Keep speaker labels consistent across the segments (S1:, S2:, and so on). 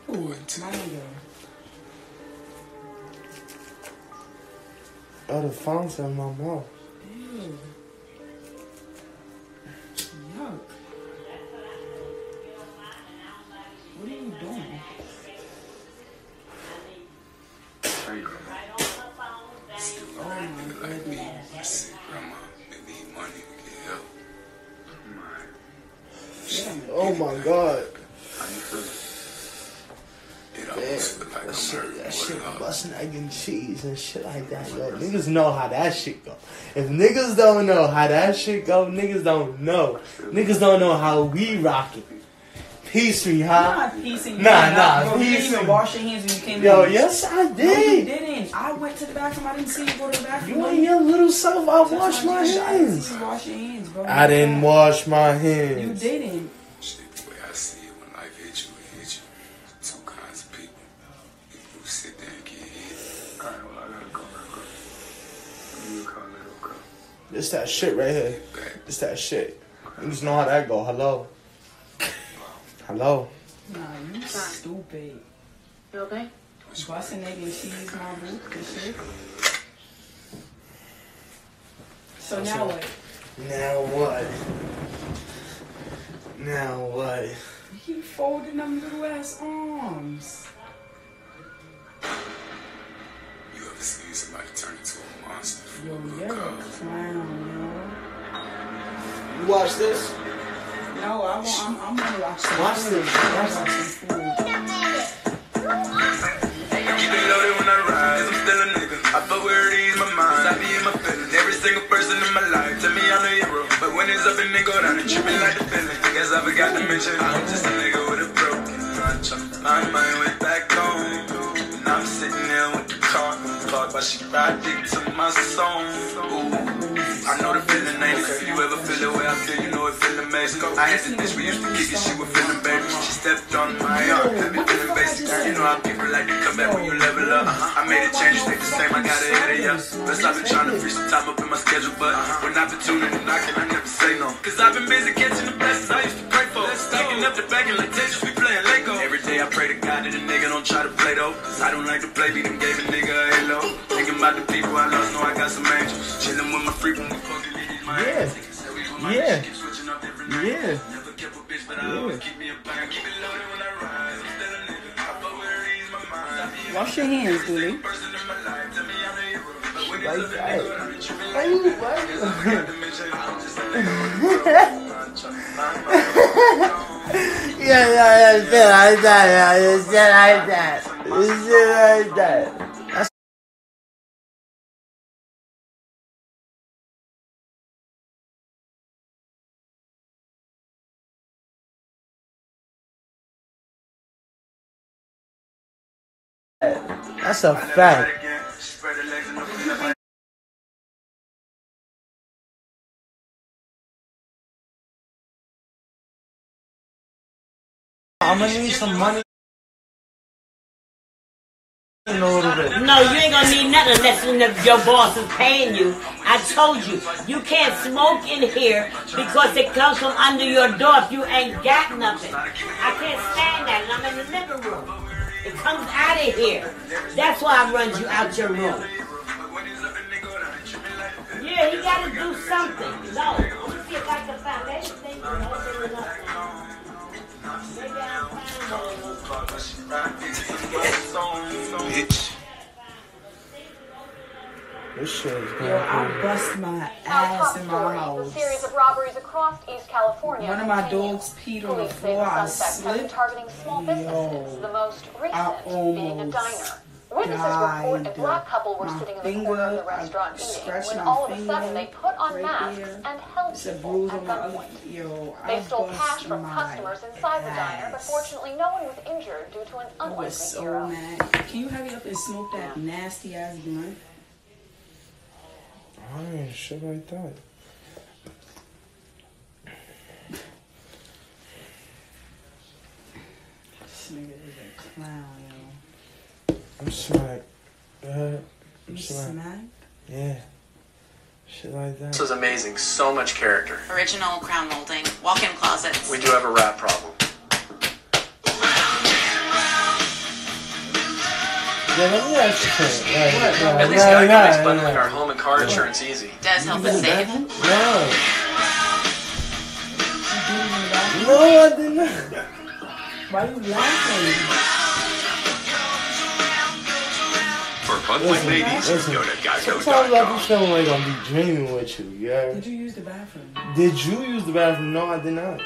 S1: My nigga.
S2: Oh, the phone's in my mouth.
S1: Ew. Yuck. What are you doing? Oh my goodness.
S3: Grandma, they need money to get help.
S2: Oh my god.
S3: How you feeling? It
S2: Damn,
S3: almost feel like
S2: that
S3: I'm
S2: shit
S3: hurting.
S2: busting egg and cheese and shit like that, yo. Niggas know how that shit go. If niggas don't know how that shit go, niggas don't know. Niggas don't know how we rock it. Peace me,
S1: You're
S2: huh?
S1: not piecing me.
S2: Nah,
S1: Bro, you didn't
S2: peace
S1: even
S2: me.
S1: wash your hands when you came
S2: Yo,
S1: in.
S2: yes I
S1: No, you
S2: did.
S1: didn't. I went to the bathroom. I didn't see you go to the bathroom.
S2: You and your little self, I
S1: That's
S2: washed
S1: what
S2: my
S1: I did. I didn't
S2: hands.
S1: see you wash your hands, bro.
S2: I didn't wash my
S1: You
S2: hands.
S1: didn't.
S3: Shit, the way I see it, when life hits you, it hits you. Two kinds of people. People who sit there and get hit. Alright, well, I gotta go. You call it okay.
S2: This that shit right here.
S3: Get back.
S2: This that shit. Niggas know how that go. Hello. Hello.
S1: Nah, you stupid.
S4: You okay?
S1: Busting egg and cheese, my boo. Good shit. So now what?
S2: Now what? Now what?
S1: He folding them little ass arms.
S3: You ever seen somebody turn into a monster?
S1: Yo,
S3: Look
S1: you're a
S3: up.
S1: clown,
S2: You watch this?
S1: yo. No, I'm gonna watch some
S2: Watch
S1: food.
S2: this.
S1: I'm
S2: Watch
S1: gonna watch some food.
S3: Keep it loaded when I rise, I'm still a nigga. I fuck where it is, my mind. I be in my feelings. Every single person in my life tell me I'm the hero. But when it's up and they go down and tripping like the feeling. Guess I forgot to mention I'm just a nigga with a broken heart. Trying to find my way back home. And I'm sitting there with the car clock, but she ride dick to my song. Ooh, I know the feeling ain't it. If you ever feel the way I feel, you know it feel amazing. I had the bitch, we used to kick it, she was feeling baby. She stepped on my arm, had me feeling basic. You know how people like to come back when you level up. I made a change, stay the same, I got ahead of ya. Plus I've been trying to free some time up in my schedule, but when opportunity knocking, I never say no. Cause I've been busy catching the blessings I used to pray for. Stacking up the backing like Tetris, we playing Lego. Every day I pray to God that a nigga don't try to play though. Cause I don't like to play, be them gave a nigga a halo. Thinking about the people I lost, know I got some angels. Chilling with my freak when we fucking in my
S2: Yeah. Yeah. Yeah.
S3: Never kept a bitch, but I always keep me a bang. Keep it loaded when I rise. I'm still a nigga. I fuck where it is, my mind.
S1: Wash your hands, dude.
S3: Person in my life, tell me I'm the hero. But when
S2: Like
S3: it's up
S2: that.
S3: and they go down, they tripping
S2: Why
S3: like
S2: you
S3: Guess I
S2: what?
S3: forgot to mention I'm just a nigga with a broken heart.
S2: Yeah, it's shit like that, yeah, it's shit like that. It's shit like that. That's a fact.
S3: Spread the legs and open up.
S2: I'm gonna need some money in a little bit.
S5: No, you ain't gonna need nothing unless your boss is paying you. I told you, you can't smoke in here because it comes from under your door if you ain't got nothing. I can't stand that, and I'm in the living room. It comes out of here. That's why I run you out your room. Yeah, he gotta do something. No, let me see if I can find anything to open it up. Maybe I'll find it.
S3: Bitch.
S2: This shit is
S1: Yo,
S2: going
S1: I
S2: crazy.
S1: bust my
S4: Our
S1: ass
S4: top
S1: in my
S4: story,
S1: house.
S4: the series of robberies across East California.
S1: One of my
S4: continues.
S1: dogs peed on the
S4: Police say
S1: floor.
S4: the
S1: I
S4: suspects have been
S1: slipped.
S4: targeting small businesses.
S1: Yo,
S4: The most
S1: I
S4: recent being a
S1: almost
S4: diner. Witnesses report a
S1: died.
S4: black couple were
S1: My
S4: sitting in the
S1: finger,
S4: corner of the
S1: I
S4: restaurant eating
S1: scratched
S4: when
S1: my
S4: all of a
S1: finger
S4: sudden they put on
S1: right
S4: masks
S1: there.
S4: and held
S1: It's a
S4: people
S1: bruise
S4: at
S1: on my other.
S4: gunpoint.
S1: Yo,
S4: They
S1: I
S4: stole
S1: bust
S4: cash from
S1: my
S4: customers inside the diner, but
S1: ass.
S4: fortunately no one was injured due to an
S1: I was
S4: unlikely
S1: so
S4: hero.
S1: mad. Can you hurry up and smoke that nasty ass blunt?
S2: I ain't shit like that.
S1: This nigga is a clown, yo.
S2: I'm smacked. I'm
S1: You
S2: smacked.
S1: smacked?
S2: Yeah. Shit like that.
S6: This was amazing. So much character.
S7: Original crown molding, walk-in closets.
S6: We do have a rat problem.
S2: let me ask you something.
S6: At least Geico makes bundling our home and car insurance easy.
S7: Does help us save.
S2: No, I did not.
S1: Why are you laughing?
S8: For bundling ladies, go to
S2: Sometimes I be
S8: Geico.com.
S2: feeling like I'm be dreaming with you, yeah.
S1: Did you use the bathroom?
S2: Did you use the bathroom? No, I did not.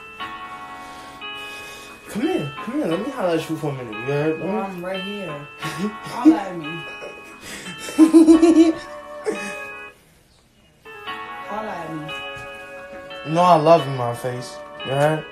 S2: Come here, let me holler at you for a minute, you heard?
S1: Well, I'm right here. Holla at me. Holla at me.
S2: No, I love you, my face, you heard?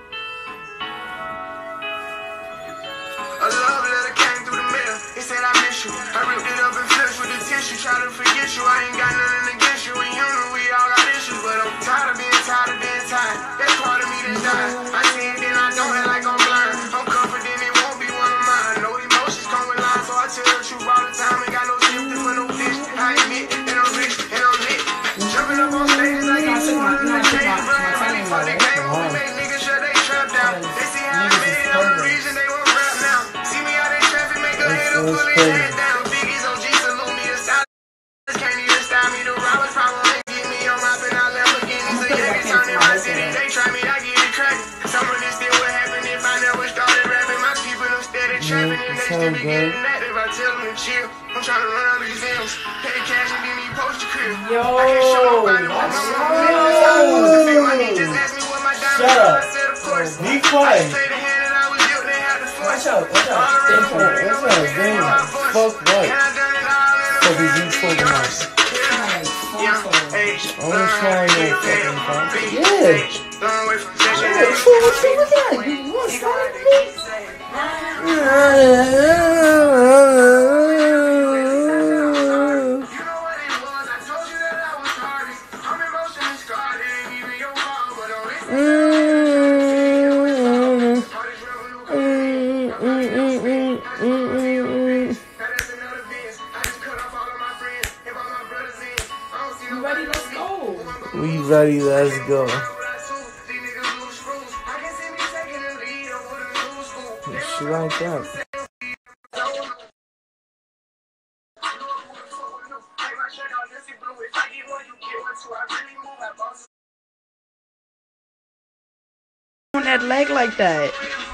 S3: A love letter came through the mail. It said I miss you. I ripped it up and flipped with the tissue. Try to forget you. I ain't got nothing against you. And you know we all got issues, but I'm tired of being tired. That's part of me that died. I see it, then I don't act like I'm blind. I'm confident it won't be one of mine. No emotions come with lies, so I tell the truth all the time. Ain't got no sympathy for no bitch. I admit, and I'm rich, and I'm lit. Jumping up on stages like I'm someone who change the brand. Really fuck the game on. We make niggas shut they trap down. They see how I made it on the reason they won't rap now. See me out in traffic, make a head up, pull his head down. Biggie's OG, salute me, the style. Can't even style me, the robbers probably get me on my and I Lamborghinis. So yeah, they turn in my city, they try me, I get it cracked. Some of this still would happen if I never started rapping. My people, them steady trapping, and they still be getting active. I tell them to chill. I'm trying to run out these films, pay cash and then he post your crib.
S1: Yo,
S3: I can't show nobody what my mama did. That's how I used to feel. My knee just asked me what my diamond was. I said, of course.
S2: Be quiet.
S3: I played the hand that I was dealt, they had the force.
S1: watch out, watch out. Stay quiet.
S2: Fuck what? Fuck is you talking about? I'm trying to fucking find. Yeah. What's that? You want to start with
S1: Ready, let's go.
S2: We ready, let's go. Shit like that.
S1: On that leg like that.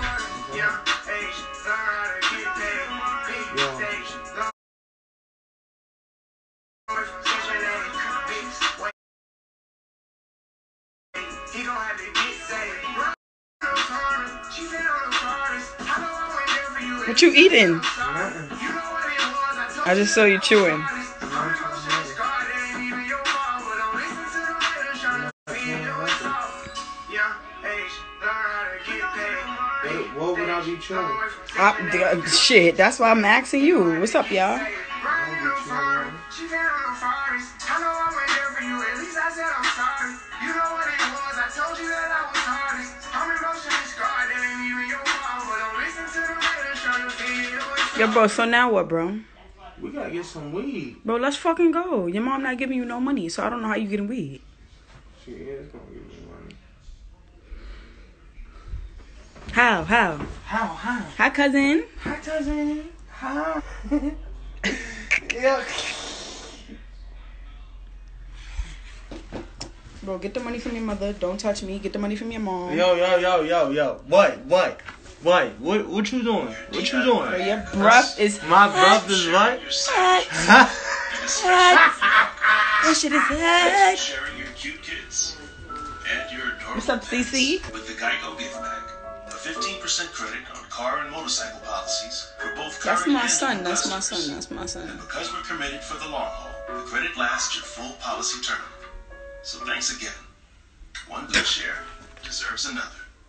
S1: What you eating? I just saw you chewing.
S2: What would I be chewing?
S1: Shit, that's why I'm asking you. What's up, y'all? Yo, bro, so now what, bro?
S2: We gotta get some weed.
S1: Bro, let's fucking go. Your mom not giving you no money, so I don't know how you getting weed.
S2: She is gonna give me money.
S1: How?
S2: How?
S1: Hi, cousin.
S2: Hi, cousin. Hi. Yeah.
S1: Bro, get the money from your mother. Don't touch me. Get the money from your mom.
S2: Yo. What? What you doing? What you
S1: Bro,
S2: doing?
S1: your breath is
S2: My breath is what?
S1: hot. That shit is hot.
S8: Sharing your cute kids and your adorable
S1: What's up,
S8: pets
S1: CC?
S8: with the Geico gift bag. A 15% credit on car and motorcycle policies for both
S1: That's
S8: current
S1: my
S8: and
S1: son.
S8: new
S1: That's my
S8: customers.
S1: son. That's my son.
S8: And because we're committed for the long haul, the credit lasts your full policy term. So thanks again. One good share deserves another.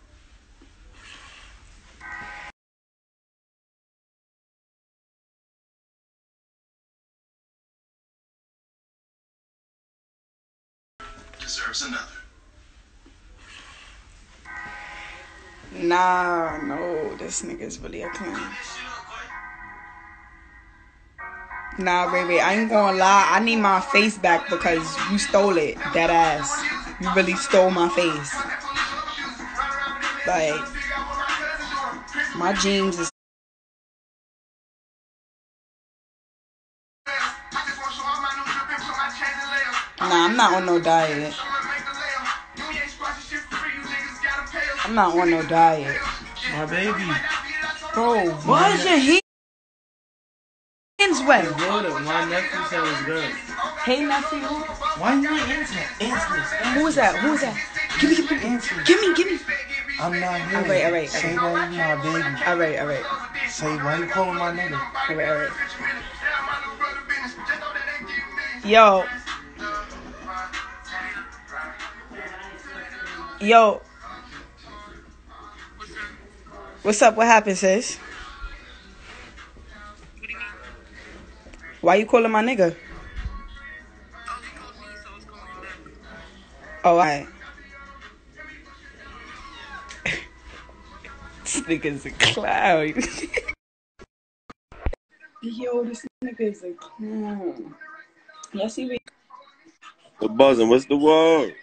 S8: Deserves another.
S1: Nah, no, this nigga's really a clown. Nah, baby, I ain't gonna lie. I need my face back because you stole it. That ass. You really stole my face. Like, my jeans is not on no diet. I'm not on no diet.
S2: My baby.
S1: Bro, why is your hands wet?
S2: Good. My nephew said it's good.
S1: Hey, nephew.
S2: Why you not answering?
S1: Who is that? Who is that? Give me.
S2: I'm not here.
S1: All right.
S2: Say why you my baby.
S1: All right.
S2: Say why you calling my nigga.
S1: All right. Yo. What's up? What happened, sis? Why you calling my nigga? Oh, alright. This nigga's a clown. Yo, this nigga is a clown. Yes, he be.
S7: The buzzing, what's the word?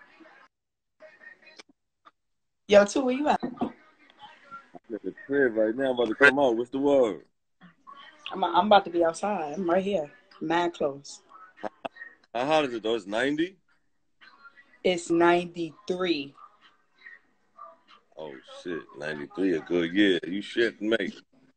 S1: Yo, two, where you at?
S7: I'm at the crib right now. I'm about to come out. What's the word?
S1: I'm about to be outside. I'm right here. Mad close.
S7: How hot is it though? It's 90?
S1: It's 93.
S7: Oh shit, 93 a good year. You shit, mate.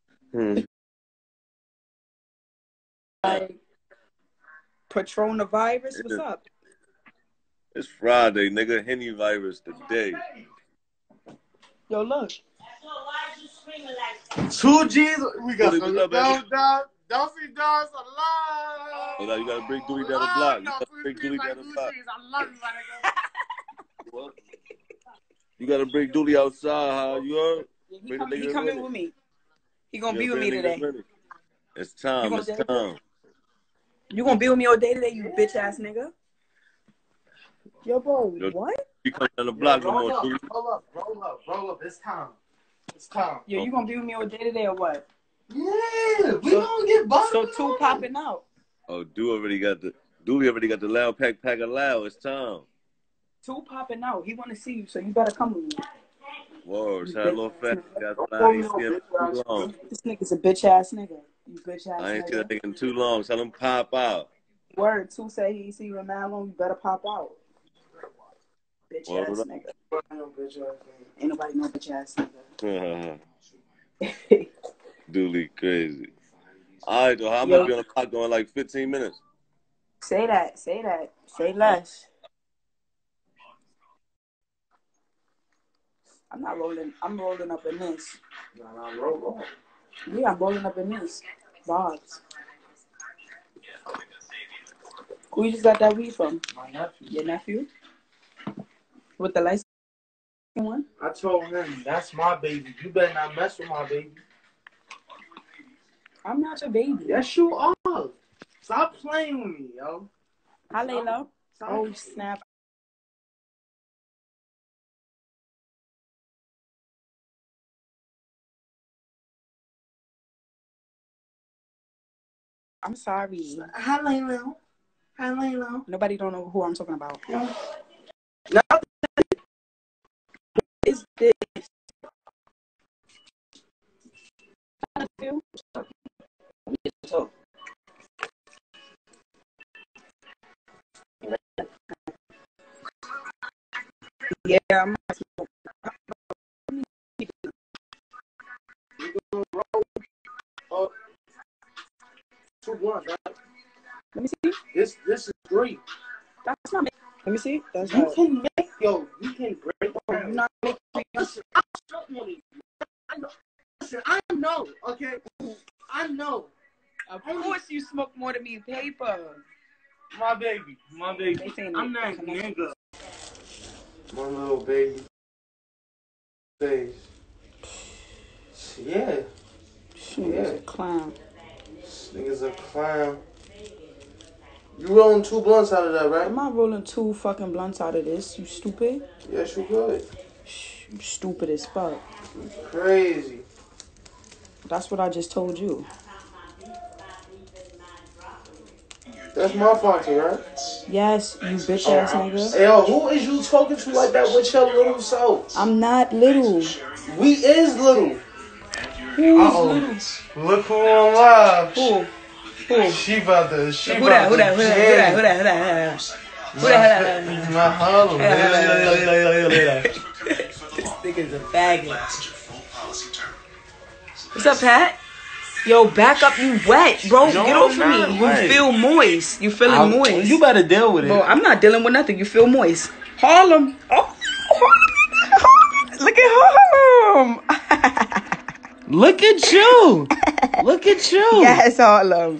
S1: Like, Patronavirus, what's up?
S7: It's Friday, nigga. Henny virus today.
S1: Yo, look.
S5: So why is you screaming like that?
S2: 2 G's. We got
S7: What's up, baby?
S2: Duffy Does alive.
S7: Oh, now you gotta bring Dooley down the block. You gotta bring Dooley down the block.
S2: I love you, my nigga.
S7: What? You gotta bring Dooley outside, huh? You heard?
S1: He coming with me. He gonna be with me today.
S7: It's time. It's time.
S1: You gonna be with me all day today, you bitch ass nigga? Yo, bro, what?
S7: You come down the block no more, Dooley.
S2: Roll up. It's time.
S1: Yo, you gonna be with me all day today or what?
S2: Yeah, we gonna get bumped.
S1: So two popping out.
S7: Oh, Dooley already got the loud pack of loud. It's time.
S1: Two popping out. He wanna see you, so you better come with me.
S7: Whoa, sound a little fat.
S1: This nigga's a bitch ass nigga. You bitch ass
S7: I ain't
S1: nigga.
S7: seen that nigga in too long. Tell him pop out.
S1: Word, two say he see you in mad long, you better pop out. Bitch ass nigga. Ain't nobody no bitch ass nigga.
S7: Dooley crazy. All right, though. How much be on the clock going like 15 minutes?
S1: Say that. Say less. I'm not rolling. I'm rolling up in this. Yeah, I'm rolling up in this. Bobs. Who you just got that weed from?
S2: My nephew.
S1: Your nephew? With the license one?
S2: I told him, that's my baby. You better not mess with my baby.
S1: I'm not your baby.
S2: Yes, you are. Stop playing with me, yo.
S1: Hi, Layla. Oh, snap. I'm sorry.
S2: Hi, Layla.
S1: Nobody don't know who I'm talking about.
S2: No.
S1: It's this. Yeah, I'm
S2: Two blunts, right?
S1: Let me see.
S2: This is 3.
S1: That's not me. Let me see. That's
S2: You
S1: not.
S2: can make, you can break.
S1: You're not making me.
S2: Listen, I know, okay? I know.
S1: Of course you smoke more than me. Paper.
S2: My baby.
S1: They saying
S2: I'm
S1: that
S2: not nigga. My little baby. Face. Yeah.
S1: This nigga's a clown.
S2: This nigga's a clown. You rolling 2 blunts out of that, right?
S1: I'm not rolling 2 fucking blunts out of this. You stupid?
S2: Yes, you good.
S1: You stupid as fuck.
S2: You crazy.
S1: That's what I just told you.
S2: That's my party, right?
S1: Yes, you bitch ass nigga.
S2: Hey, yo, who is you talking to like that with your little self?
S1: I'm not little.
S2: We is little.
S1: Who's little?
S2: Look who on live.
S1: Who?
S2: She about to.
S1: Who that? Who the hell?
S2: My Harlem.
S1: Nigga's a faggot.
S8: Last your full policy term. So
S1: What's up, Pat? Yo, back up, you wet, bro.
S2: No,
S1: Get off of
S2: not
S1: me. You
S2: wet.
S1: feel moist. You feeling moist.
S2: You better deal with it.
S1: Bro, I'm not dealing with nothing. You feel moist. Harlem. Oh, look at Harlem.
S2: Look at you. Look at you.
S1: Yes, Harlem.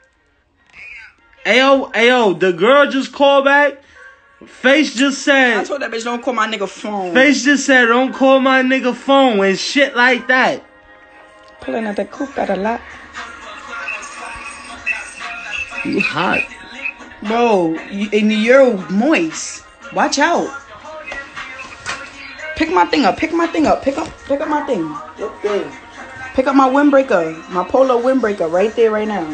S2: Ayo, the girl just called back. Face just
S1: I
S2: said,
S1: told that bitch don't call my nigga phone.
S2: Face just said, don't call my nigga phone and shit like that.
S1: Pulling out the coop got a lot.
S2: You hot.
S1: Bro, and you're moist. Watch out. Pick my thing up. Pick my thing up. Pick up my thing.
S2: What thing?
S1: Pick up my windbreaker. My polo windbreaker right there, right now.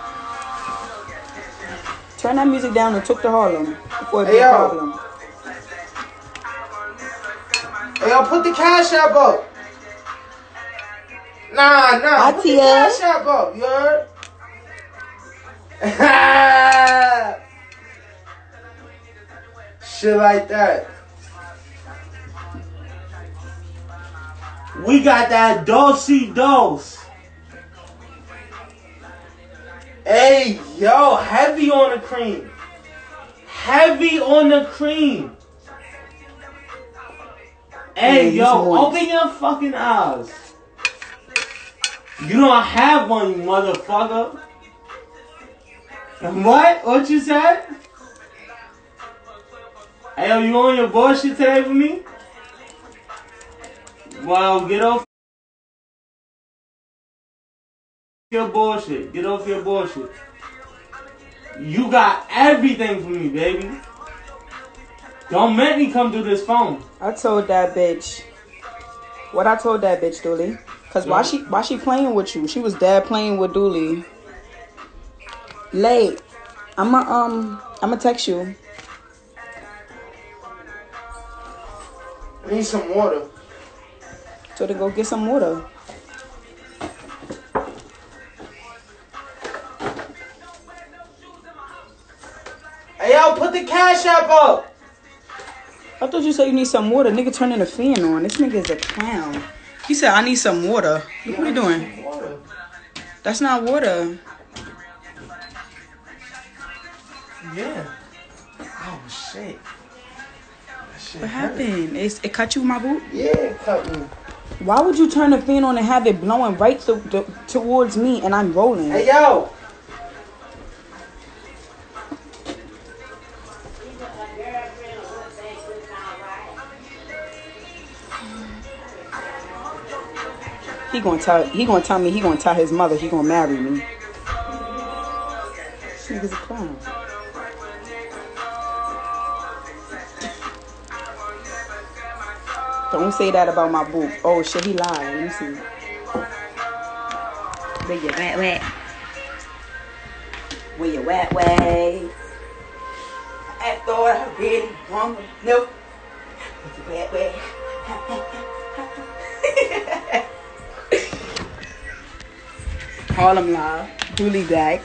S1: Turn that music down and talk to Harlem before it be a problem.
S2: Hey, yo, put the cash app up. Nah. Put the cash app up, you heard? Shit like that. We got that dos. Hey, yo, heavy on the cream. Heavy on the cream. Hey,
S1: Yeah,
S2: yo,
S1: moist.
S2: open your fucking eyes. You don't have one, you motherfucker. What? What you said? Hey, yo, you on your bullshit today with me? Well, get off your bullshit. Get off your bullshit. You got everything for me, baby. Don't make me come through this phone.
S1: I told that bitch. What I told that bitch, Dooley? Cause why she playing with you? She was dead playing with Dooley. Late. I'ma text you.
S2: I need some water.
S1: So to go get some water.
S2: Hey, yo, put the cash app up.
S1: I thought you said you need some water. Nigga turning the fan on. This nigga is a clown. He said I need some water. Look what you doing?
S2: Water.
S1: That's not water.
S2: Yeah. Oh, shit.
S1: What happened? It cut you, my boot?
S2: Yeah, it cut me.
S1: Why would you turn the fan on and have it blowing right towards me and I'm rolling?
S2: Hey, yo.
S1: He gonna tell me he gonna tell his mother he gonna marry me. This nigga's a clown. Don't say that about my boo. Oh shit, he lied. Let me see. Where you wet? Where you wet? I thought I really wanted to know. Where you wet? Harlem Live, Dooley back.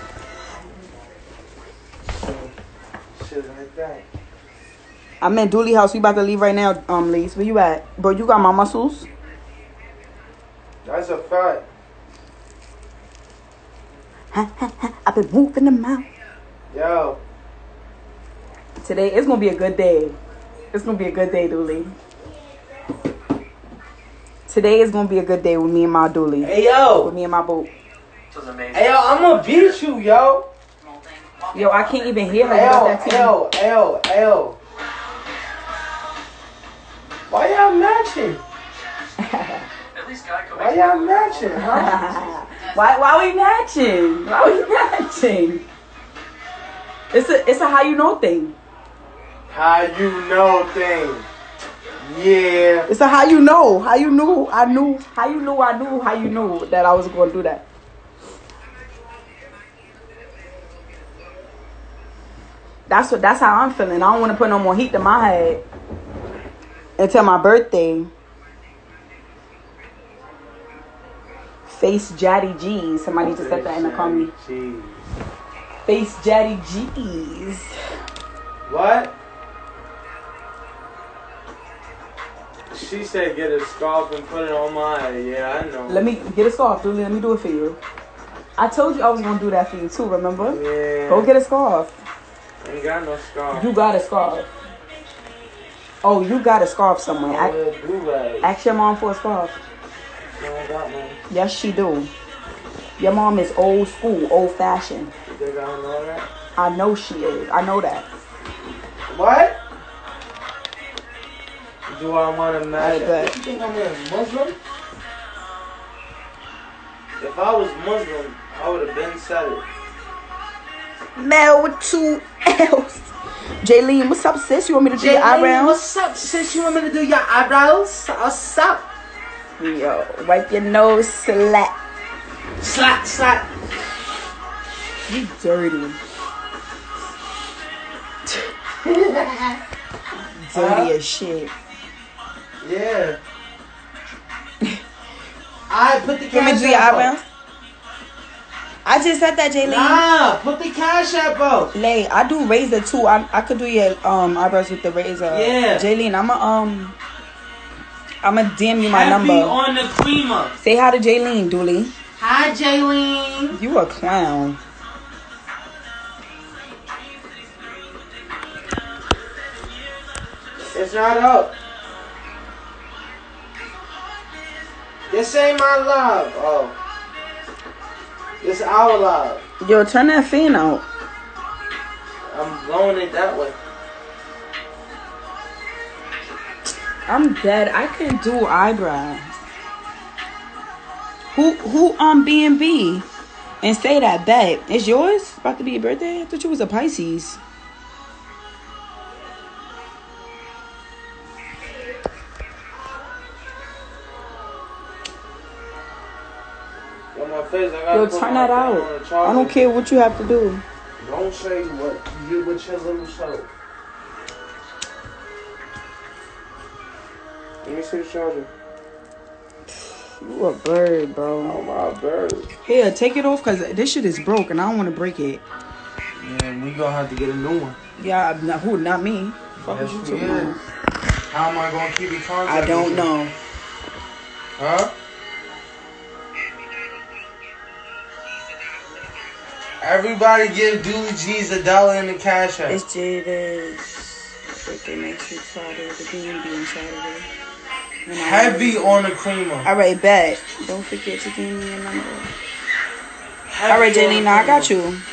S2: Shit like that.
S1: I'm in Dooley house. We about to leave right now, Lise. Where you at? Bro, you got my muscles?
S2: That's a fact.
S1: I've been moving them out.
S2: Yo.
S1: Today, it's gonna be a good day. It's gonna be a good day, Dooley. Today is gonna be a good day with me and my Dooley.
S2: Hey, yo.
S1: With me and my boat.
S2: Hey, yo, I'm gonna beat you, yo.
S1: Yo, I can't even hear her.
S2: Yo. Why y'all matching? Why y'all matching, huh?
S1: Why we matching? Why we matching? It's a how you know thing.
S2: How you know thing. Yeah.
S1: It's a how you know. How you knew I knew. How you knew I knew. How you knew that I was going to do that. That's how I'm feeling. I don't want to put no more heat to my head until my birthday. Face Jaddy G. Somebody just said that in the comment. Face Jaddy G's.
S2: What? She said get a scarf and put it on my head. Yeah, I know.
S1: Let me get a scarf, dude. Let me do it for you. I told you I was gonna do that for you too, remember?
S2: Yeah.
S1: Go get a scarf.
S2: Ain't got no scarf.
S1: You got a scarf. Oh, you got a scarf somewhere. Ask your mom for a scarf.
S2: No, I got one.
S1: Yes, she do. Your mom is old school, old fashioned.
S2: You think I don't know that?
S1: I know she is. I know that.
S2: What? Do I want to match
S1: I
S2: it?
S1: bet.
S2: You think I'm a Muslim? If I was Muslim, I would have been said it.
S1: Mel with 2 L's. Jaylene, what's up, sis? You want me to do your eyebrows?
S2: What's up, sis? You want me to do your eyebrows? What's up?
S1: Yo, wipe your nose, slap.
S2: Slap, slap.
S1: You dirty. Dirty as shit.
S2: Yeah. I put the
S1: You want me to
S2: cash
S1: do your
S2: app
S1: eyebrows?
S2: up.
S1: I just said that, Jaylene.
S2: Nah, put the cash app up.
S1: Lay, I do razor too. I could do your eyebrows with the razor.
S2: Yeah.
S1: Jaylene, I'ma DM you my
S2: Heavy
S1: number.
S2: on the creamer.
S1: Say hi to Jaylene, Dooley.
S2: Hi, Jaylene.
S1: You a clown.
S2: It's not up. This ain't my live. Oh. This our live.
S1: Yo, turn that fan out.
S2: I'm blowing it that way.
S1: I'm dead. I can do eyebrows. Who B&B and say that bet. It's yours? About to be your birthday? I thought you was a Pisces.
S2: On my face, I gotta
S1: Yo,
S2: put
S1: turn
S2: my
S1: that
S2: phone
S1: out.
S2: on the charger.
S1: I don't care what you have to do.
S2: Don't say what you do with your little soul. Let me see the charger.
S1: You a bird, bro.
S2: Oh, my bird.
S1: Here, take it off because this shit is broke and I don't want to break it.
S2: Yeah, we gonna have to get a new one.
S1: Yeah, not me. Fuck
S2: Yes,
S1: you
S2: we
S1: talking
S2: is.
S1: about?
S2: How am I gonna keep in contact?
S1: I don't
S2: with you?
S1: know.
S2: Huh? Everybody give Dooley G's $1 in the cash app.
S1: It's Jada's birthday next week, Friday. The B&B on Saturday. And
S2: Heavy on the creamer.
S1: All right, bet. Don't forget to give me your number.
S2: Heavy
S1: All right,
S2: on the
S1: Jaylene, I got
S2: creamer.
S1: you.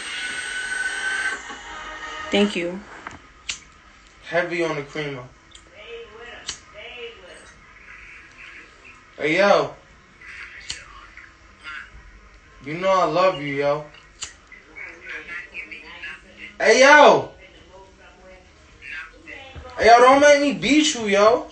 S1: Thank you.
S2: Heavy on the creamer. Hey, yo. You know I love you, yo. Hey, yo. Hey, yo, don't make me beat you, yo.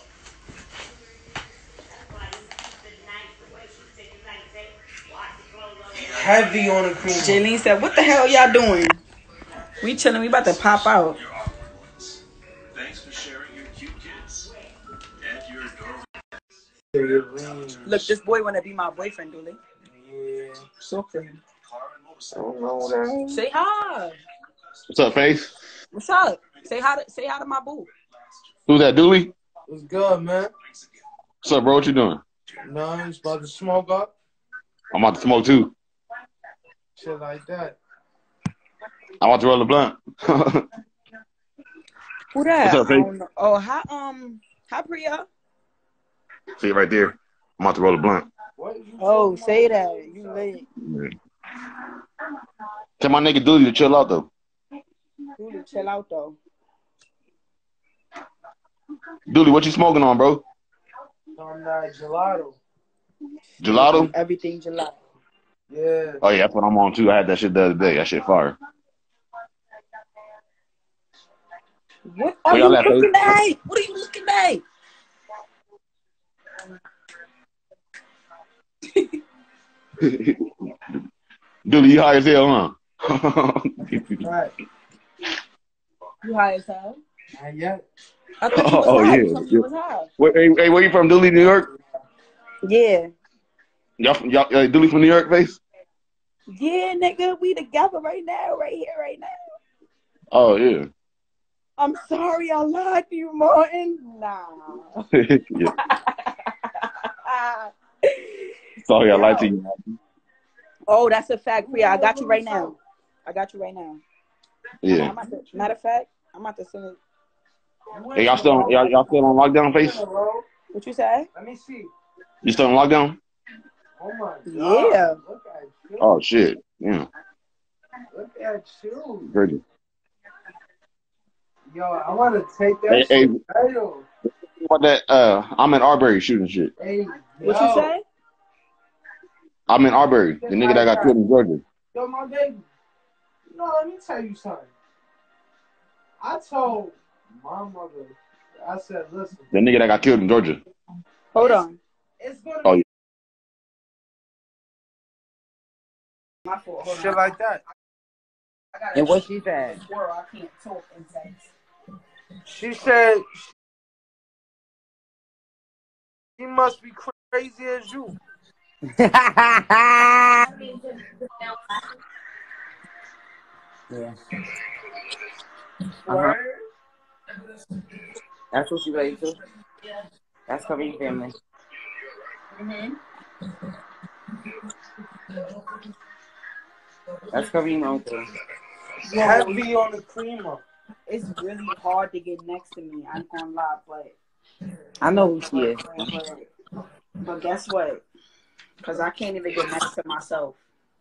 S2: Heavy on the creamer.
S1: Jaylene said, what the hell y'all doing? We chilling. We about to pop out.
S8: Thanks for sharing your cute kids and your adorable.
S1: Look, this boy want to be my boyfriend, Dooley.
S2: Yeah.
S1: Talk to him.
S2: I don't know that.
S1: Say hi.
S7: What's up, Face?
S1: What's up? Say hi to my boo.
S7: Who's that, Dooley?
S2: What's good, man?
S7: What's up, bro? What you doing?
S2: Nothing. It's about to smoke up.
S7: I'm about to smoke too.
S2: Shit like that.
S7: I'm about to roll a blunt.
S1: Who that?
S7: What's up,
S1: I
S7: Faith?
S1: don't know. Oh, hi Priya.
S7: See it right there. I'm about to roll a blunt.
S1: Oh, say that. You late.
S7: Tell my nigga Dooley to chill out though.
S1: Dooley, chill out though.
S7: Dooley, what you smoking on, bro?
S2: On that gelato.
S7: Gelato?
S1: Everything gelato.
S2: Yeah.
S7: Oh yeah, that's what I'm on too. I had that shit the other day. That shit fire.
S1: What
S7: Where
S1: are you
S7: y'all at,
S1: looking
S7: Faith?
S1: at? What are you looking at?
S7: Dooley, you high as hell, huh?
S2: Right.
S1: You high as hell?
S2: Not yet.
S1: I thought you was
S7: Oh,
S1: high.
S7: yeah.
S1: You told me you was high.
S7: Hey, where you from, Dooley, New York?
S1: Yeah.
S7: Y'all Dooley from New York, Face?
S1: Yeah, nigga, we together right now, right here, right now.
S7: Oh yeah.
S1: I'm sorry I lied to you, Martin. Nah.
S7: Yeah. Sorry, I lied to you.
S1: Oh, that's a fact, Priya. I got you right now.
S7: Yeah.
S1: Matter of fact, I'm about to send it.
S7: Hey, y'all still on lockdown, Face?
S1: What you say?
S2: Let me see.
S7: You still on lockdown?
S2: Oh my God.
S1: Yeah.
S2: Look at you.
S7: Oh shit. Yeah.
S2: Look at you.
S7: Crazy.
S2: Yo, I want to take that
S7: Hey,
S2: shit. Hey, yo.
S7: what that? I'm in Arbery shooting shit.
S2: Hey,
S1: What you say?
S7: I'm in Arbery. The nigga that got killed in Georgia.
S2: Yo, my baby. No, let me tell you something. I told my mother, I said, listen.
S7: The nigga that got killed in Georgia.
S1: Hold on.
S2: It's going to
S7: Oh,
S2: be
S7: yeah.
S1: My fault. Hold
S2: shit
S1: on.
S2: like that.
S9: And what she said?
S1: I can't talk in text.
S2: She said she must be crazy as you.
S9: Yeah.
S1: Word?
S9: That's what she related to. That's Kareem family.
S1: Mm-hmm.
S9: That's Kareem uncle.
S2: Heavy on the creamer.
S1: It's really hard to get next to me. I ain't gonna lie, but
S9: I know who she is.
S1: but guess what? Because I can't even get next to myself.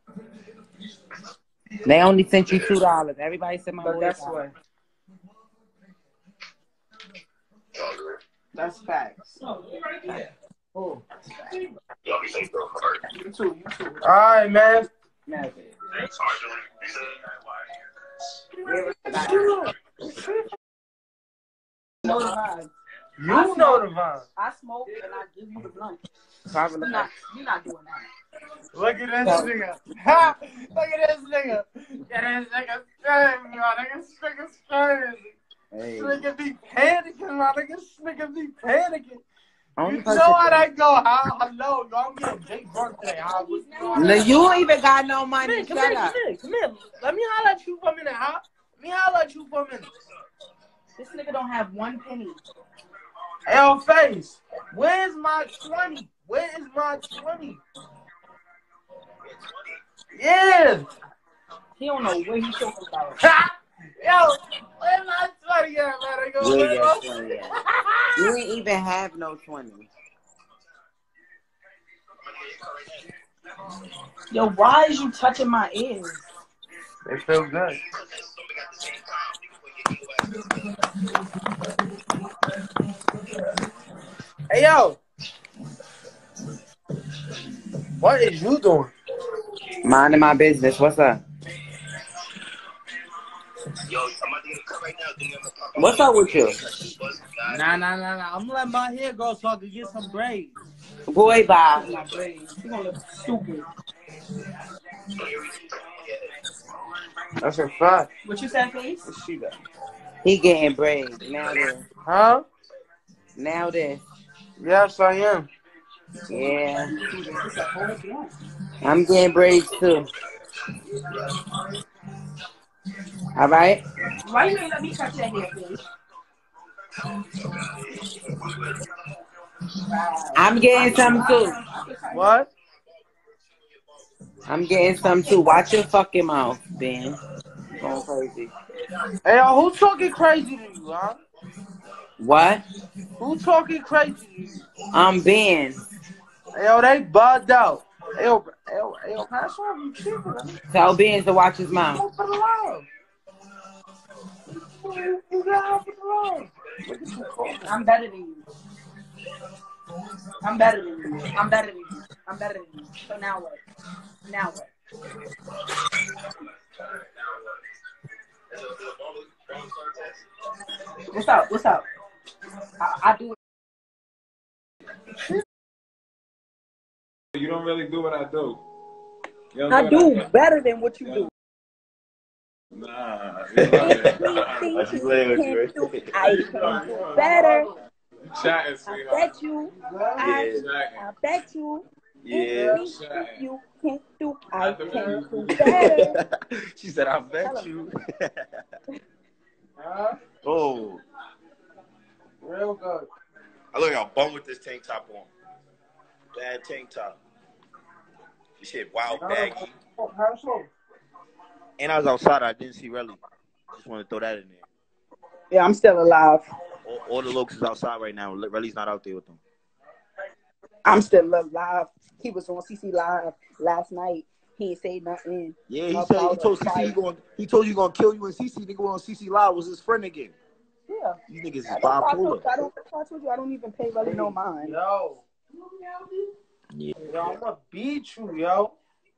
S9: They only sent you $2. Everybody sent my
S1: But
S9: boy
S1: guess
S9: $1.
S1: what? That's facts.
S9: Oh.
S1: You too.
S2: All right, man.
S1: Know the vibe.
S2: You know the vibe.
S1: I smoke and I give you the blunt.
S9: Probably
S1: You're not doing that.
S2: Look at this nigga. Ha! Look at this nigga. Yeah, this nigga crazy, my nigga. This nigga's crazy.
S9: Hey.
S2: This nigga be panicking, my nigga. This nigga be panicking.
S9: Only
S2: You
S9: person
S2: know how that go? How? Hello, yo, I'm getting Jake drunk today. How?
S9: No, you ain't even got no money.
S2: Come
S9: Shut
S2: here,
S9: up.
S2: come here. Let me holler at you for a minute, huh? Let me holler at you for a minute.
S1: This nigga don't have one penny.
S2: L face, where's my 20? Where is my 20? Yeah.
S1: He don't know what he's talking about.
S2: Yo, where's my 20 at, man? I go,
S9: Where
S2: where's
S9: your
S2: my
S9: 20 at? You ain't even have no 20.
S1: Yo, why is you touching my ears?
S2: They feel good. Hey, yo. What is you doing?
S9: Minding my business. What's up? What's up with you?
S2: Nah. I'm letting my hair grow so I can get some braids.
S9: Boy, bye.
S1: My braids. You gonna look stupid.
S2: That's a fact.
S1: What you said, face?
S2: Let's see that.
S9: He getting braids. Now this.
S2: Huh?
S9: Now this.
S2: Yes, I am.
S9: Yeah. I'm getting braids too. All right?
S1: Why you ain't let me cut your hair, face?
S9: I'm getting some too.
S2: What?
S9: I'm getting some too. Watch your fucking mouth, Ben. Going crazy.
S2: Hey, yo, who's talking crazy to you, huh?
S9: What?
S2: Who talking crazy to you?
S9: I'm Ben.
S2: Hey, yo, they bugged out. Hey, yo, pass on you cheating, huh?
S9: Tell Ben to watch his mouth.
S2: Go for the love. You got for the love. Look at you, Cole.
S1: I'm better than you. I'm better than you. I'm better than you. I'm better than you. So now what? Now what? What's up? What's up? I do.
S10: You don't really do what I do.
S1: I do better than what you do.
S10: Nah.
S1: Anything you can do, I can do better.
S10: Chatting,
S1: I
S10: sweetheart.
S1: bet you. I bet you. Anything you can do, I can do better.
S11: She said, I bet you. Oh.
S2: Real good.
S11: I look like a bum with this tank top on. Bad tank top. This shit wild baggy. And I was outside. I didn't see Relly. Just want to throw that in there.
S1: Yeah, I'm still alive.
S11: All the locals is outside right now. Relly's not out there with them.
S1: I'm still alive. He was on CC Live last night. He ain't say nothing.
S11: Yeah, he told CC he told you gonna kill you, and CC nigga went on CC Live was his friend again.
S1: Yeah.
S11: These niggas is bipolar.
S1: I told you I don't even pay Relly no mind.
S2: Yo.
S11: Yeah.
S2: Yo, I'm gonna beat you, yo.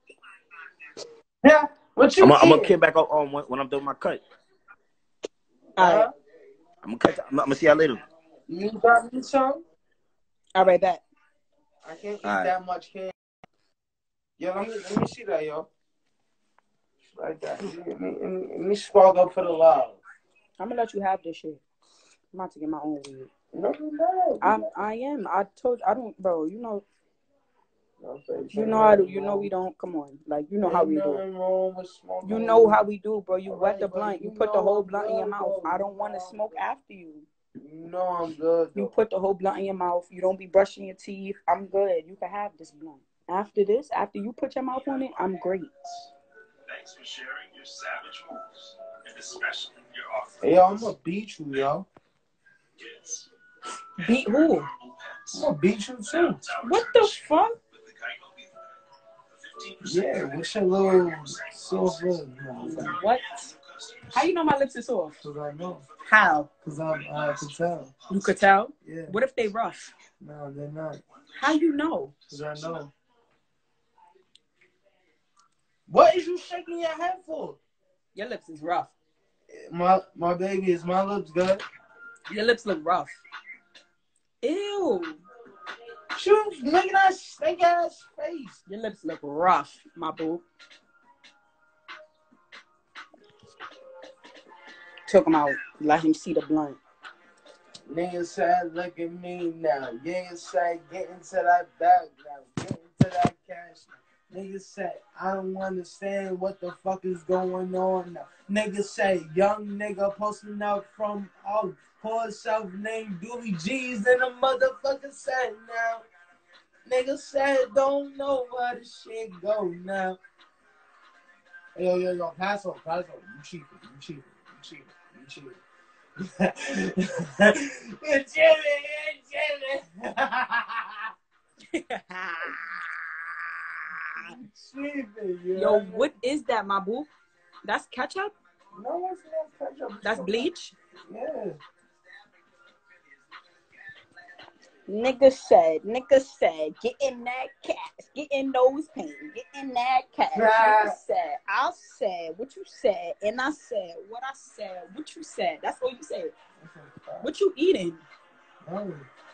S2: Yeah. What you
S11: I'm gonna kick back up on when I'm done my cut.
S1: All right.
S11: I'm gonna see y'all later.
S2: You got me some?
S1: All right, back.
S2: I can't eat that much candy. Yo, let me see that, yo. Like that. Let me spark up for the love.
S1: I'm gonna let you have this shit. I'm about to get my own weed.
S2: No.
S1: I am. I told you I don't, bro. You know. You know I do. You know we don't. Come on, like you know how we do. You know how we do, bro. You wet the blunt. You put the whole blunt in your mouth. I don't want to smoke after you.
S2: You know I'm good.
S1: You put the whole blunt in your mouth. You don't be brushing your teeth. I'm good. You can have this blunt. After this, after you put your mouth on it, I'm great.
S8: Thanks for sharing your savage moves, and especially your offer.
S2: Hey, yo, I'm gonna beat you, yo.
S1: Beat who?
S2: I'm gonna beat you too.
S1: What the fuck?
S2: Yeah, what's your little soft lip?
S1: What? How you know my lips are soft?
S2: Because I know.
S1: How?
S2: Because I could tell.
S1: You could tell?
S2: Yeah.
S1: What if they rough?
S2: No, they're not.
S1: How you know?
S2: Because I know. What is you shaking your head for?
S1: Your lips is rough.
S2: My baby, is my lips good?
S1: Your lips look rough. Ew.
S2: Shoot, making that stink ass face.
S1: Your lips look rough, my boo. Took him out. Let him see the blunt.
S2: Nigga said, look at me now. Nigga said, get into that bag now. Get into that cash now. Nigga said, I don't understand what the fuck is going on now. Nigga said, young nigga posting up from all poor self named Dooley G's in a motherfucker set now. Nigga said, don't know where the shit go now. Yo, pass on. You cheating. You cheating. You're cheating.
S1: Yo, what is that, my boo? That's ketchup?
S2: No, it's not ketchup.
S1: That's bleach?
S2: Yeah.
S1: Nigga said, get in that cash, get in those pants, get in that cash. Nigga said, I said what you said, and I said what I said, what you said. That's all you said. What you eating?
S2: Oh.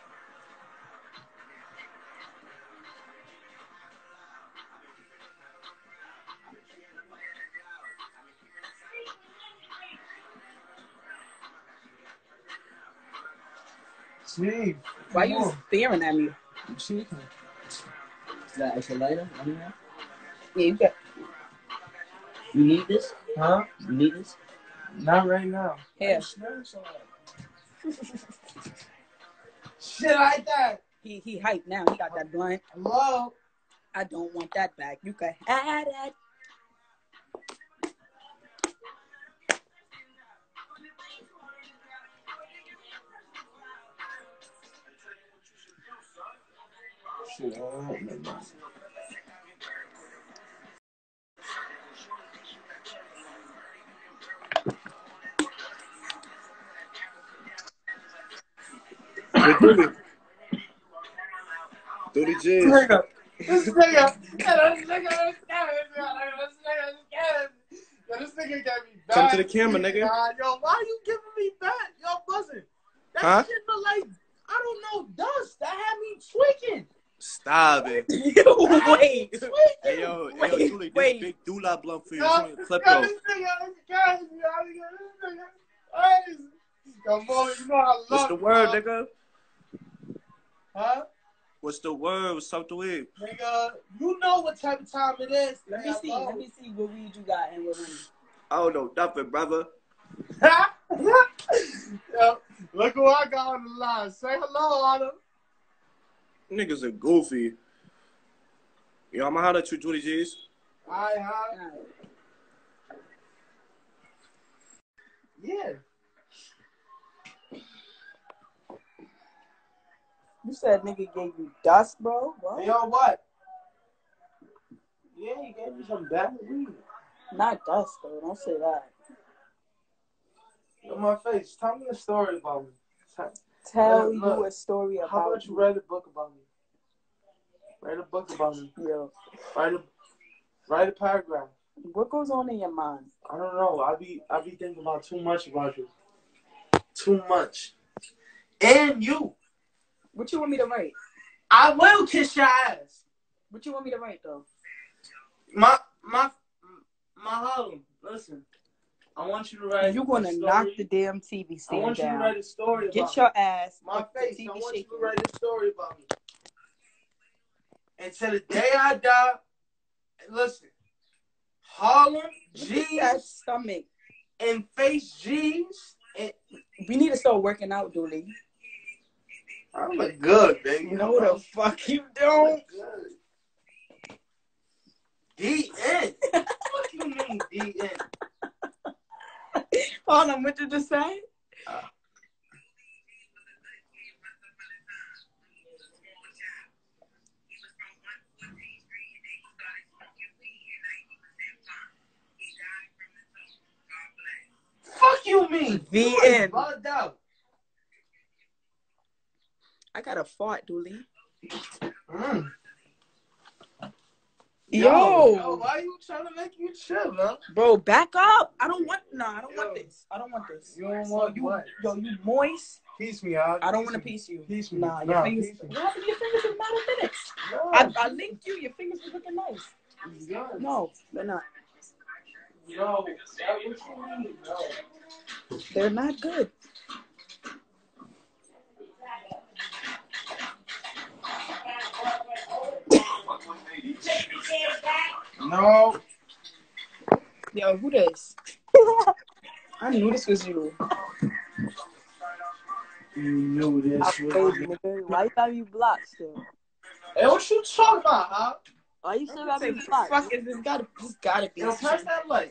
S2: Steve,
S1: why you staring at me?
S2: Is
S9: that extra lighter?
S1: Yeah, you got.
S9: You need this?
S2: Huh?
S9: You need this?
S2: Not right now.
S1: Here.
S2: Shit like that.
S1: He hyped now. He got that blunt.
S2: Hello?
S1: I don't want that back. You can have that.
S2: Shit, all right, man.
S11: Duty G.
S2: This nigga got me bad.
S11: Come to the camera, nigga.
S2: Yo, why you giving me that? Yo, buzzing. That shit look like, I don't know, dust. That had me tweaking.
S11: Stop it.
S1: Wait.
S11: Hey, yo, Julie, this big doula blunt for you. Clip
S2: Yo,
S11: though.
S2: this nigga, yo, Molly, you know I love
S11: What's the word, nigga?
S2: Huh?
S11: What's the word? What's up to it?
S2: Nigga, you know what type of time it is.
S1: Let me see what weed you got and what money.
S11: I don't know nothing, brother.
S2: Yo, look who I got on the line. Say hello, Autumn.
S12: Niggas are goofy. Yo, I'ma holler at you, Judy G's.
S2: Hi. Yeah.
S1: You said nigga gave you dust, bro? What?
S2: Yo, what? Yeah, he gave me some bad weed.
S1: Not dust, though. Don't say that.
S2: On my face. Tell me a story about me.
S1: Tell you a story about
S2: How about you write a book about me? Write a book about me.
S1: Yo.
S2: Write a paragraph.
S1: What goes on in your mind?
S2: I don't know. I be thinking about too much about you. Too much. And you.
S1: What you want me to write?
S2: I will kiss your ass.
S1: What you want me to write, though?
S2: My Harlem, listen. I want you to write.
S1: You're gonna knock the damn TV stand down.
S2: I want you to write a story.
S1: Get your ass.
S2: My face. I want you to write a story about me. Until the day I die. Listen. Harlem G's.
S1: That stomach.
S2: And face G's. And
S1: we need to start working out, Dooley.
S2: I look good, baby.
S1: No, the fuck you don't.
S2: D-N. What you mean, D-N?
S1: Hold on, what did you say?
S2: Fuck you mean?
S1: V-N. I got a fart, Dooley. Yo,
S2: why you trying to make you chill, man?
S1: Bro, back up. I don't want this. I don't want this.
S2: You don't want what?
S1: Yo, you moist.
S2: Piece me out.
S1: I don't want to piece you.
S2: Piece me.
S1: Nah, your fingers. What happened to your fingers in 9 minutes? No. I linked you. Your fingers were looking nice.
S2: Yes.
S1: No, they're not.
S2: No, what you mean? No.
S1: They're not good.
S2: No.
S1: Yo, who this? I knew this was you.
S2: You knew this.
S9: Why you got me blocked still?
S2: Hey, what you talking about, huh?
S9: Why you still got me blocked?
S1: Fuck is this? Gotta be.
S2: Yo, press that light.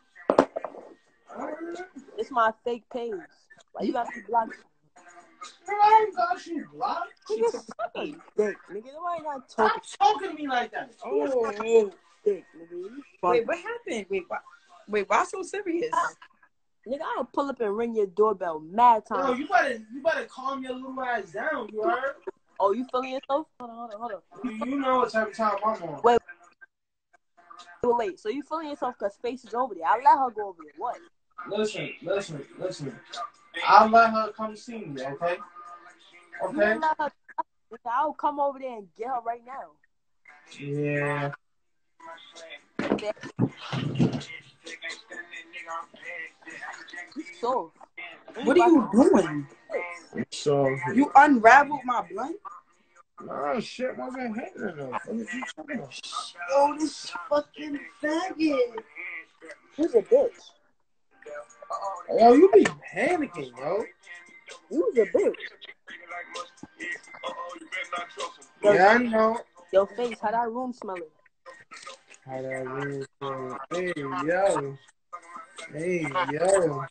S9: It's my fake page. Why you got me blocked?
S2: I ain't got you blocked.
S9: Nigga, suck a dick, nigga. Why you not talking?
S2: Stop talking to me like that.
S1: Oh,
S9: Dick, nigga.
S1: wait, what happened? Wait, why so serious?
S9: Nigga, I'll pull up and ring your doorbell mad time.
S2: Yo, you better calm your little ass down, you heard?
S9: Oh, you feeling yourself? Hold on.
S2: You know what type of time I'm on.
S9: Wait. So you feeling yourself because Face is over there? I'll let her go over there. What?
S2: Listen. I'll let her come see me, okay? Okay?
S9: I'll come over there and get her right now.
S2: Yeah.
S9: You soft.
S1: What are you doing?
S2: So
S1: You unraveled my blunt?
S2: nah, shit wasn't hitting enough. What are you talking about?
S1: Yo, this fucking faggot.
S9: Who's a bitch?
S2: Yo, you be panicking, yo.
S9: Who's a bitch?
S2: Yeah, I know.
S9: Yo, Face, how that room smelling?
S2: How that room smell? Hey, yo.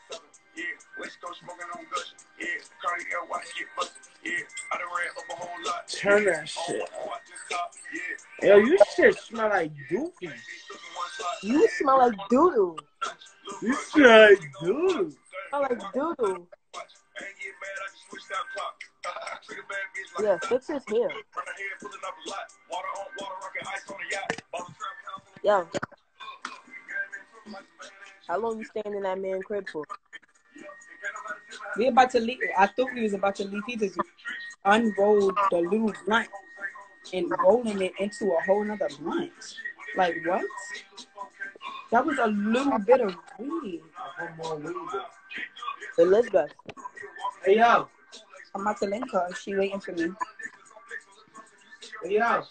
S2: Turn that shit up. Yo, you shit smell like doofy.
S9: You smell like doo-doo.
S2: You smell like doo-doo.
S9: Smell like doo-doo. Yeah, fix his hair. Yo. How long you staying in that man crib for?
S1: We about to leave. I thought we was about to leave. He just unrolled the little blunt and rolling it into a whole nother blunt. Like what? That was a little bit of weed.
S9: Elizabeth.
S2: Hey, yo.
S1: I'm about to link her. She waiting for me.
S2: Hey, yo.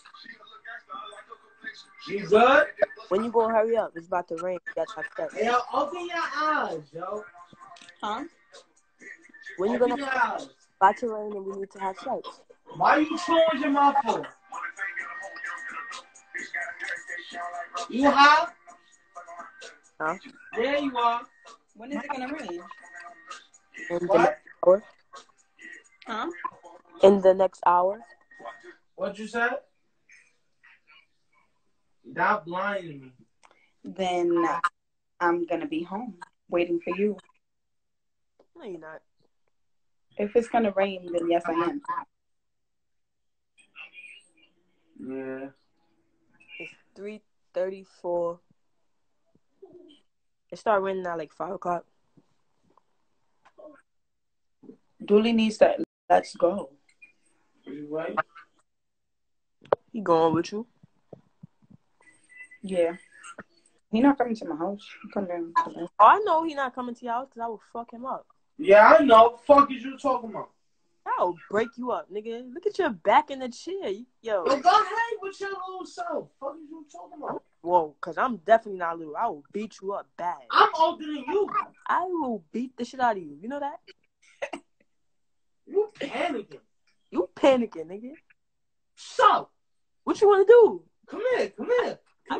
S2: You good?
S9: When you gonna hurry up? It's about to rain. That's my step.
S2: Hey, yo, open your eyes, yo.
S1: Huh?
S13: When you
S2: Open
S13: gonna
S2: your eyes.
S13: about to rain and we need to have sex?
S2: Why you chewing your mouth for? You high?
S13: Huh?
S2: There you are.
S1: When is it gonna rain?
S13: In the
S2: What?
S13: next hour?
S1: Huh?
S13: In the next hour?
S2: What you said? Stop lying to me.
S1: Then I'm gonna be home waiting for you.
S13: No, you're not.
S1: If it's gonna rain, then yes, I am.
S2: Yeah.
S13: It's 3:34. It started raining at like 5 o'clock.
S1: Dooley needs to let's go.
S2: You right?
S13: He going with you?
S1: Yeah. He not coming to my house. He come down to me.
S13: Oh, I know he not coming to your house because I will fuck him up.
S2: Yeah, I know. Fuck is you talking about?
S13: I will break you up, nigga. Look at your back in the chair. Yo.
S2: Well, go ahead with your little self. Fuck is you talking about?
S13: Whoa, because I'm definitely not little. I will beat you up bad.
S2: I'm older than you.
S13: I will beat the shit out of you. You know that?
S2: You panicking.
S13: You panicking, nigga.
S2: So,
S13: what you want to do?
S2: Come here. Come here.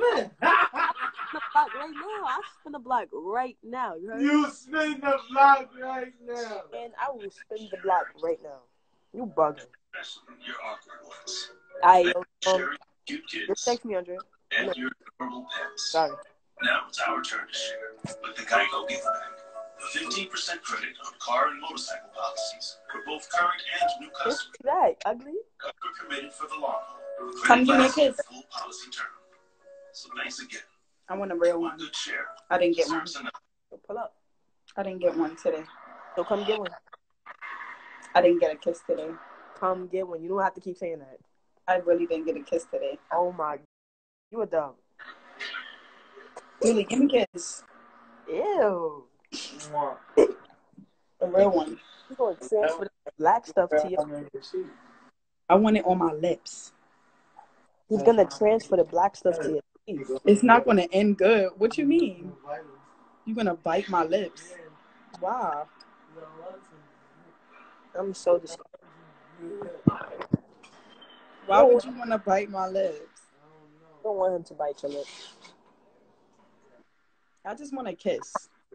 S13: Block right now. I spin the block right now. You heard?
S2: You spin the block right now.
S13: And I will spin the block right now. You bugging.
S8: Your awkward ones.
S13: Alright,
S8: Cute kids.
S13: just text me, Andre.
S8: And your adorable pets.
S13: Sorry.
S8: Now it's our turn to share with the Geico Gift Bag. A 15% credit on car and motorcycle policies for both current and new
S13: What's
S8: customers.
S13: that? Ugly?
S8: Cover committed for the long haul. The
S1: Come
S8: credit
S1: give me a
S8: lasts
S1: kiss.
S8: the full policy term. So thanks again.
S1: I want a real one.
S8: Good share.
S1: I didn't get one.
S8: Deserves another.
S13: So pull up.
S1: I didn't get one today.
S13: So come get one.
S1: I didn't get a kiss today.
S13: Come get one. You don't have to keep saying that.
S1: I really didn't get a kiss today.
S13: Oh my. You a dog.
S1: Really, give me a kiss.
S13: Ew.
S1: A real one.
S13: You going to transfer the black stuff to you.
S1: I want it on my lips.
S13: He's going to transfer the black stuff to you.
S1: It's not going to end good. What you mean? You're going to bite my lips. Wow.
S13: I'm so disgusted.
S1: Why would you want to bite my lips?
S13: I don't want him to bite your lips.
S1: I just want a kiss.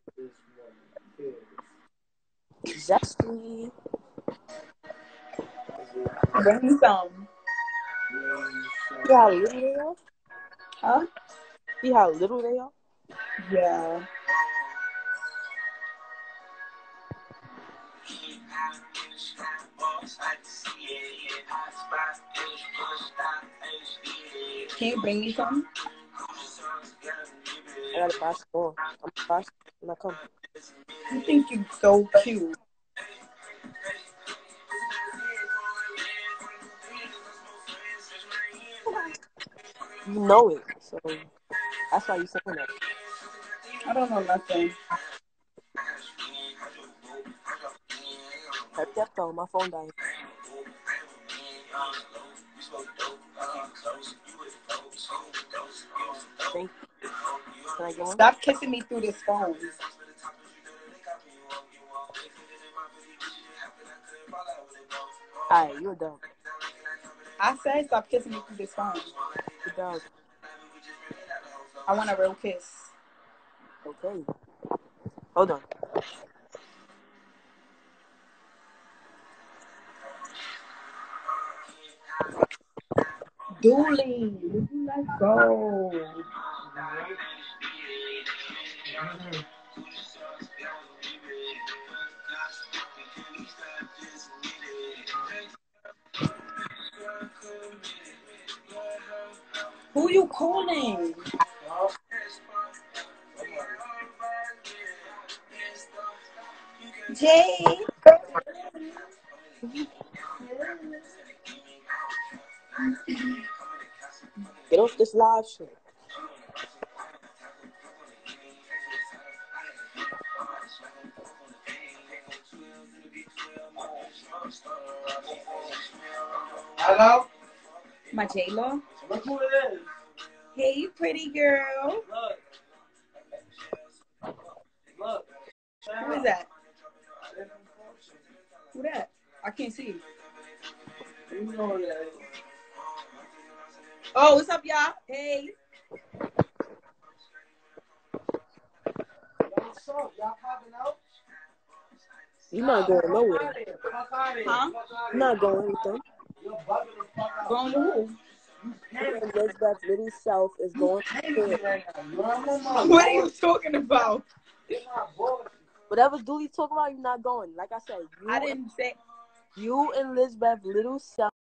S13: Zesty.
S1: Bring me some.
S13: See how little they are?
S1: Huh?
S13: See how little they are?
S1: Yeah. Can you bring me some?
S13: I gotta buy some more. I'm gonna buy some when I come.
S1: You think you're so cute.
S13: You know it, so that's why you saying that.
S1: I don't know nothing.
S13: Hurry up though, my phone died. Thank you. Can I get one?
S1: Stop kissing me through this phone.
S13: Alright, you're dumb.
S1: I said stop kissing me through this phone.
S13: You're dumb.
S1: I want a real kiss.
S13: Okay. Hold on.
S1: Dooley, would you let go? Who you calling? Jay.
S13: Get off this live shit.
S2: Hello?
S1: My J-Lo?
S2: Look who it is.
S1: Hey, pretty girl.
S2: Look.
S1: Who is that? Who that? I can't see.
S2: You know that.
S1: Oh, what's up, y'all? Hey.
S2: What's up? Y'all popping out?
S13: You're not going nowhere.
S1: Huh?
S13: You're not going with them.
S1: Going to who?
S13: Elizabeth Little South is going to
S1: What are you talking about?
S13: whatever Dooley talking about, you're not going. Like I said,
S1: I didn't say.
S13: You and Elizabeth Little South